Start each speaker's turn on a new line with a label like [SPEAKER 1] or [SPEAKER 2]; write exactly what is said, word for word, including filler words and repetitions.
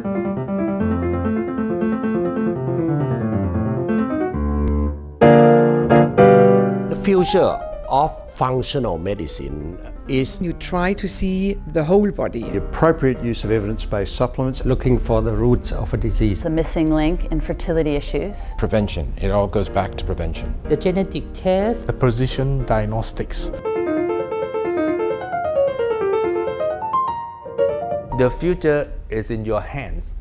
[SPEAKER 1] The future of functional medicine is
[SPEAKER 2] you try to see the whole body.
[SPEAKER 3] The appropriate use of evidence-based supplements.
[SPEAKER 4] Looking for the roots of a disease.
[SPEAKER 5] The missing link in fertility issues.
[SPEAKER 6] Prevention. It all goes back to prevention.
[SPEAKER 7] The genetic test.
[SPEAKER 8] The precision diagnostics.
[SPEAKER 9] The future is in your hands.